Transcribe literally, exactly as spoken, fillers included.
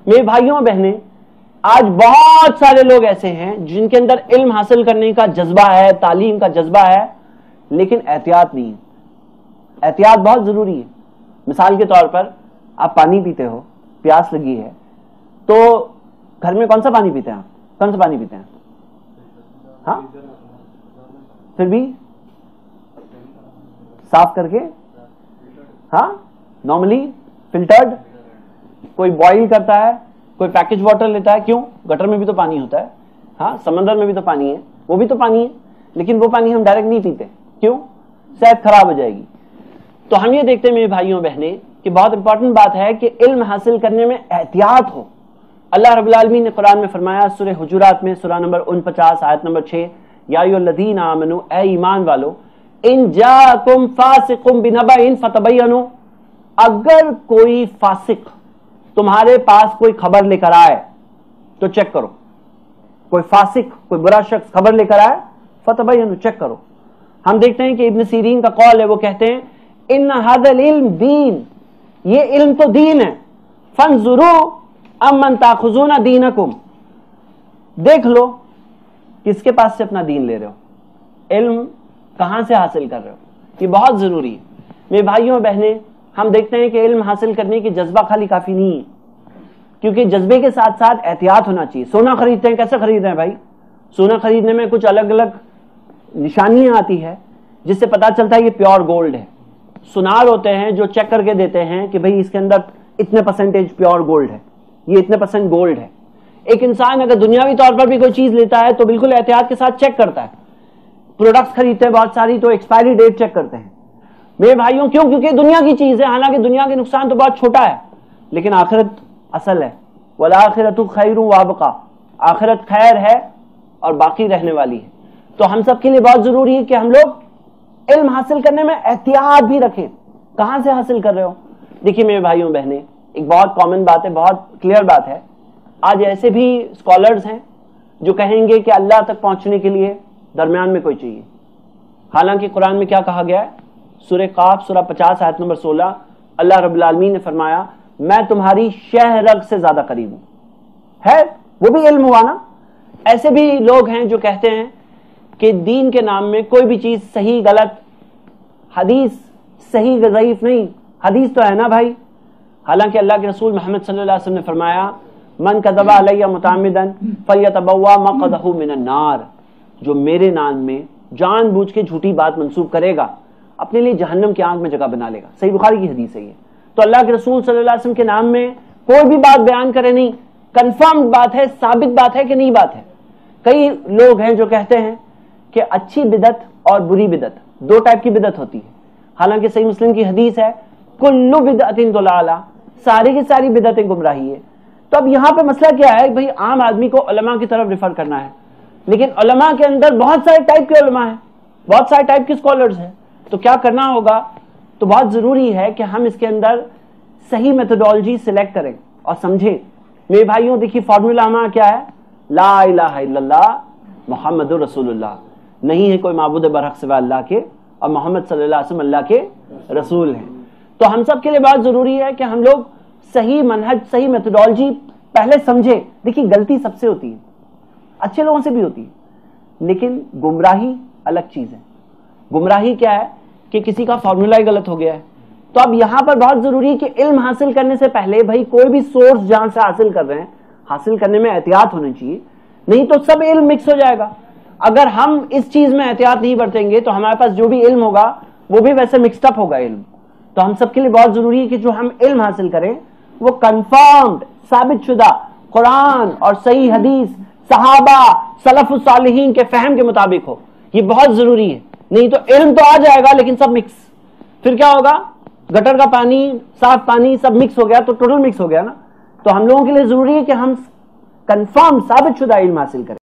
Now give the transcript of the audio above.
میرے بھائیوں اور بہنیں، آج بہت سارے لوگ ایسے ہیں جن کے اندر علم حاصل کرنے کا جذبہ ہے، تعلیم کا جذبہ ہے، لیکن احتیاط نہیں ہے۔ احتیاط بہت ضروری ہے۔ مثال کے طور پر آپ پانی پیتے ہو، پیاس لگی ہے، تو گھر میں کون سا پانی پیتے ہیں آپ؟ کون سا پانی پیتے ہیں؟ ہاں، پھر بھی صاف کر کے، ہاں، نارملی فلٹرڈ، کوئی بوائل کرتا ہے، کوئی پیکج واٹر لیتا ہے۔ کیوں؟ گٹر میں بھی تو پانی ہوتا ہے، ہاں، سمندر میں بھی تو پانی ہے، وہ بھی تو پانی ہے، لیکن وہ پانی ہم ڈائریکٹ نہیں پیتے۔ کیوں؟ صحت خراب ہو جائے گی۔ تو ہم یہ دیکھتے ہیں میرے بھائیوں بہنیں کہ بہت امپورٹنٹ بات ہے کہ علم حاصل کرنے میں احتیاط ہو۔ اللہ رب العالمین نے قرآن میں فرمایا سورہ حجرات میں، سورہ نمبر انچاس آیت نمبر چھ، یا ایھا الذین آمنوا، اے ایمان والو، ان جاءکم فاسق بنبأ فتبینوا، اگر کوئی فاسق تمہارے پاس کوئی خبر لے کر آئے تو چیک کرو۔ کوئی فاسق، کوئی برا شخص خبر لے کر آئے، فتبینوا، چیک کرو۔ ہم دیکھتے ہیں کہ ابن سیرین کا قول ہے، وہ کہتے ہیں ان ھذا العلم دین، یہ علم تو دین ہے، فانظروا امن تاخذون دینکم، دیکھ لو کس کے پاس سے اپنا دین لے رہے ہو، علم کہاں سے حاصل کر رہے ہو۔ یہ بہت ضروری ہے میرے بھائیوں اور بہنیں۔ ہم دیکھتے ہیں کہ علم حاصل کرنے کی جذبہ خالی کافی نہیں ہے، کیونکہ جذبے کے ساتھ ساتھ احتیاط ہونا چاہیے۔ سونا خریدتے ہیں، کیسے خرید رہے ہیں بھائی؟ سونا خریدنے میں کچھ الگ الگ نشانیاں آتی ہے جس سے پتا چلتا ہے یہ پیور گولڈ ہے۔ سنار ہوتے ہیں جو چیک کر کے دیتے ہیں کہ بھئی اس کے اندر اتنے پرسنٹیج پیور گولڈ ہے، یہ اتنے پرسنٹ گولڈ ہے۔ ایک انسان اگر دنیاوی طور پر بھی کوئی چیز لیتا ہے تو بالکل احتیاط کے ساتھ چیک کرتا ہے۔ پروڈکٹس خریدتے ہیں بہت ساری تو ایکسپائری ڈیٹ چیک کرتے ہیں۔ میرے بھائیوں کیوں؟ کیونکہ دنیا کی چیز ہے، حالانکہ دنیا کے نقصان تو بہت چھوٹا ہے، لیکن آخرت اصل ہے۔ والآخرۃ خیر وابقیٰ، آخرت خیر ہے اور باقی رہنے والی ہے۔ تو ہم سب کے لیے بہت ضروری ہے کہ ہم لوگ علم حاصل کرنے میں احتیاط بھی رکھیں۔ کہاں سے حاصل کر رہے ہو؟ دیکھیے میرے بھائیوں بہنیں، ایک بہت کامن بات ہے، بہت کلیئر بات ہے۔ آج ایسے بھی اسکالرز ہیں جو کہیں گے کہ اللہ تک پہنچنے کے لیے درمیان میں کوئی چاہیے، حالانکہ قرآن میں کیا کہا گیا ہے؟ سورہ قاف سورہ پچاس آیت نمبر سولہ، اللہ رب العالمین نے فرمایا میں تمہاری شہ رگ سے زیادہ قریب ہوں۔ ہے وہ بھی علم ہوا نا۔ ایسے بھی لوگ ہیں جو کہتے ہیں کہ دین کے نام میں کوئی بھی چیز صحیح غلط، حدیث صحیح ضعیف نہیں، حدیث تو ہے نا بھائی۔ حالانکہ اللہ کے رسول محمد صلی اللہ علیہ وسلم نے فرمایا من کذب علی متعمدا فلیتبوأ مقعدہ من النار، جو میرے نام میں جان بوجھ کے جھوٹی بات منسوب کرے گا اپنے لیے جہنم کی آنکھ میں جگہ بنا لے گا۔ صحیح بخاری کی حدیث ہے یہ۔ تو اللہ کے رسول صلی اللہ علیہ وسلم کے نام میں کوئی بھی بات بیان کرے نہیں، کنفرم بات ہے، ثابت بات ہے کہ نہیں بات ہے۔ کئی لوگ ہیں جو کہتے ہیں کہ اچھی بدعت اور بری بدعت، دو ٹائپ کی بدعت ہوتی ہے، حالانکہ صحیح مسلم کی حدیث ہے کل بدعت ضلالہ، ساری کی ساری بدعتیں گمراہی ہے۔ تو اب یہاں پہ مسئلہ کیا ہے بھئی؟ عام آدمی کو علماء کی طرف ریفر کرنا ہے، لیکن علماء کے اندر بہت سارے ٹائپ کے علماء ہیں، بہت سارے ٹائپ کے اسکالرز ہیں۔ تو کیا کرنا ہوگا؟ تو بہت ضروری ہے کہ ہم اس کے اندر صحیح میتھڈالوجی سلیکٹ کریں اور سمجھیں۔ میرے بھائیوں دیکھیے فارمولا ہمارا کیا ہے؟ لا الہ الا اللہ محمد رسول اللہ، نہیں ہے کوئی معبود برحق سوا اللہ کے، اور محمد صلی اللہ علیہ وسلم اللہ کے رسول ہیں۔ تو ہم سب کے لیے بہت ضروری ہے کہ ہم لوگ صحیح منہج، صحیح میتھڈالوجی پہلے سمجھیں۔ دیکھیے غلطی سب سے ہوتی ہے، اچھے لوگوں سے بھی ہوتی ہے، لیکن گمراہی الگ چیز ہے۔ گمراہی کیا ہے کہ کسی کا فارمولا ہی غلط ہو گیا ہے۔ تو اب یہاں پر بہت ضروری ہے کہ علم حاصل کرنے سے پہلے بھائی کوئی بھی سورس جہاں سے حاصل کر رہے ہیں، حاصل کرنے میں احتیاط ہونی چاہیے، نہیں تو سب علم مکس ہو جائے گا۔ اگر ہم اس چیز میں احتیاط نہیں برتیں گے تو ہمارے پاس جو بھی علم ہوگا وہ بھی ویسے مکسڈ اپ ہوگا علم۔ تو ہم سب کے لیے بہت ضروری ہے کہ جو ہم علم حاصل کریں وہ کنفرمڈ، ثابت شدہ قرآن اور صحیح حدیث، صحابہ، سلف الصالحین کے فہم کے مطابق ہو۔ یہ بہت ضروری ہے، نہیں تو علم تو آ جائے گا لیکن سب مکس، پھر کیا ہوگا؟ گٹر کا پانی، صاف پانی سب مکس ہو گیا تو ٹوٹل مکس ہو گیا نا۔ تو ہم لوگوں کے لیے ضروری ہے کہ ہم کنفرم ثابت شدہ علم حاصل کریں۔